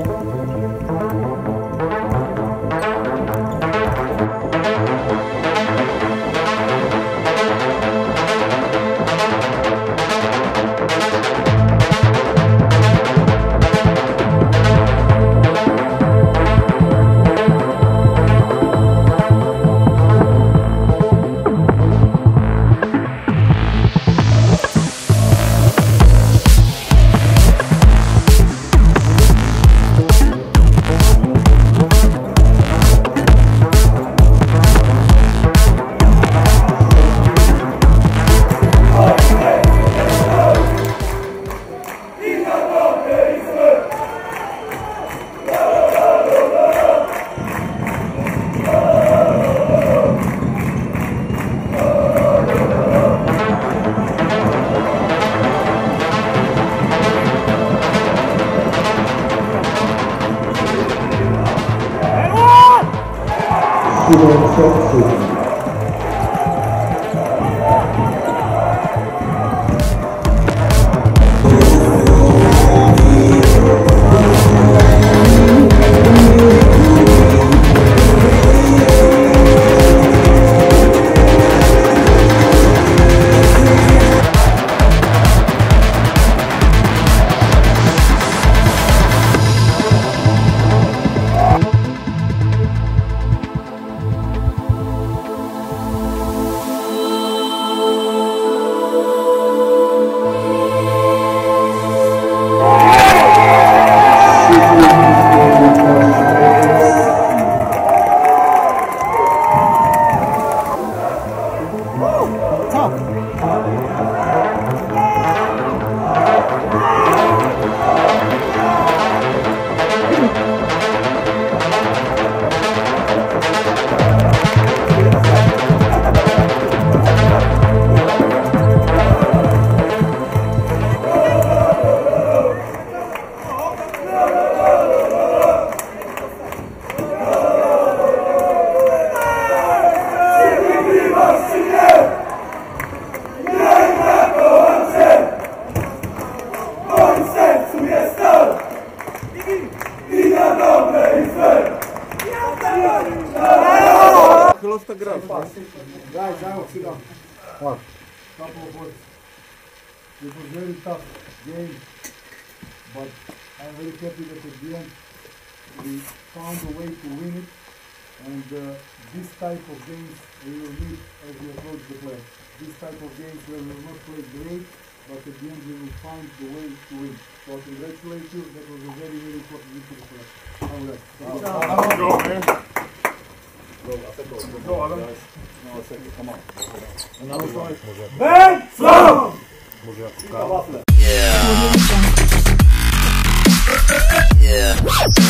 Guys, sit down. What? Couple of words. It was a very tough game, but I'm very happy that at the end we found a way to win it. And this type of games we will need as we approach the play. This type of games where we will not play great, but at the end we will find the way to win. So I congratulate you. That was a very, very important victory for us. Go, man. Go, Adam. No, second, come on. Another one. Ben! Slow! Yeah. Yeah.